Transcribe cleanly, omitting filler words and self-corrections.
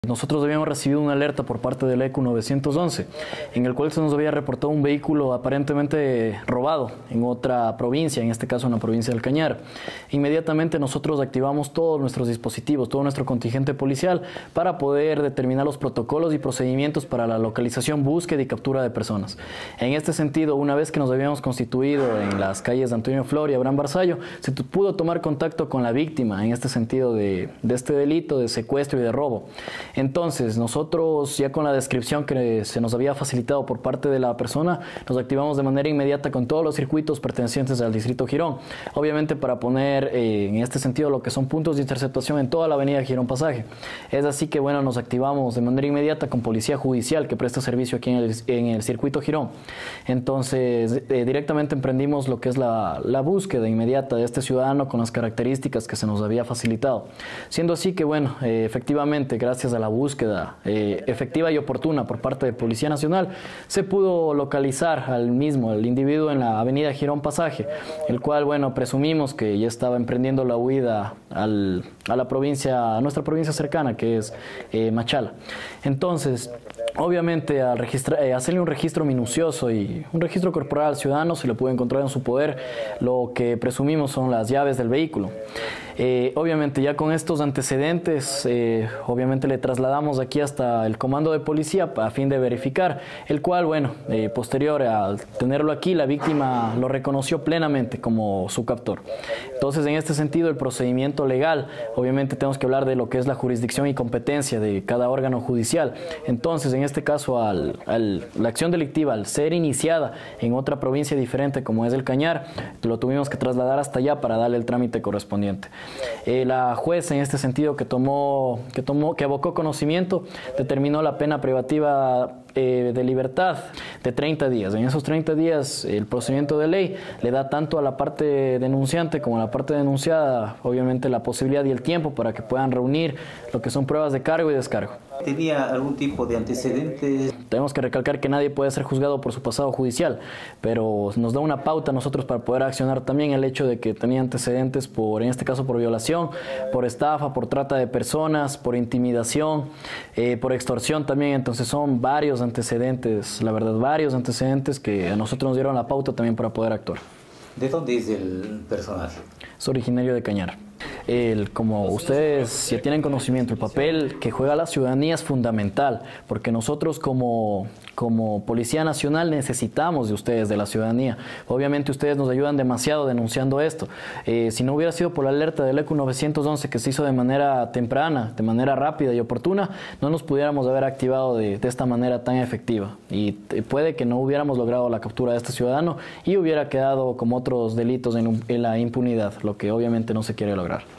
Nosotros habíamos recibido una alerta por parte del ECU 911, en el cual se nos había reportado un vehículo aparentemente robado en otra provincia, en este caso en la provincia del Cañar. Inmediatamente nosotros activamos todos nuestros dispositivos, todo nuestro contingente policial, para poder determinar los protocolos y procedimientos para la localización, búsqueda y captura de personas. En este sentido, una vez que nos habíamos constituido en las calles de Antonio Flor y Abraham Barzallo, se pudo tomar contacto con la víctima, en este sentido de este delito de secuestro y de robo. Entonces, nosotros ya con la descripción que se nos había facilitado por parte de la persona, nos activamos de manera inmediata con todos los circuitos pertenecientes al Distrito Girón. Obviamente para poner en este sentido lo que son puntos de interceptación en toda la avenida Girón Pasaje. Es así que bueno, nos activamos de manera inmediata con Policía Judicial que presta servicio aquí en el circuito Girón. Entonces, directamente emprendimos lo que es la búsqueda inmediata de este ciudadano con las características que se nos había facilitado. Siendo así que bueno, efectivamente, gracias a la búsqueda efectiva y oportuna por parte de Policía Nacional, se pudo localizar al individuo en la avenida Girón Pasaje, el cual, bueno, presumimos que ya estaba emprendiendo la huida a nuestra provincia cercana, que es Machala. Entonces, obviamente, al hacerle un registro minucioso y un registro corporal al ciudadano, se le pudo encontrar en su poder lo que presumimos son las llaves del vehículo. Obviamente, ya con estos antecedentes, obviamente le trasladamos aquí hasta el comando de policía a fin de verificar, el cual, bueno, posterior a tenerlo aquí, la víctima lo reconoció plenamente como su captor. Entonces, en este sentido, el procedimiento legal, obviamente tenemos que hablar de lo que es la jurisdicción y competencia de cada órgano judicial. Entonces, en este caso, la acción delictiva, al ser iniciada en otra provincia diferente como es el Cañar, lo tuvimos que trasladar hasta allá para darle el trámite correspondiente. La jueza, en este sentido, que abocó conocimiento, determinó la pena privativa de libertad de 30 días. En esos 30 días, el procedimiento de ley le da tanto a la parte denunciante como a la parte denunciada, obviamente, la posibilidad y el tiempo para que puedan reunir lo que son pruebas de cargo y descargo. ¿Tenía algún tipo de antecedentes? Tenemos que recalcar que nadie puede ser juzgado por su pasado judicial, pero nos da una pauta a nosotros para poder accionar también el hecho de que tenía antecedentes en este caso por violación, por estafa, por trata de personas, por intimidación, por extorsión también. Entonces son varios antecedentes, la verdad, varios antecedentes que a nosotros nos dieron la pauta también para poder actuar. ¿De dónde es el personaje? Es originario de Cañar. Como ustedes ya tienen conocimiento, el papel que juega la ciudadanía es fundamental, porque nosotros como Policía Nacional necesitamos de ustedes, de la ciudadanía. Obviamente ustedes nos ayudan demasiado denunciando esto. Si no hubiera sido por la alerta del ECU 911 que se hizo de manera temprana, de manera rápida y oportuna, no nos pudiéramos haber activado de esta manera tan efectiva. Y puede que no hubiéramos logrado la captura de este ciudadano y hubiera quedado como otros delitos en la impunidad, lo que obviamente no se quiere lograr.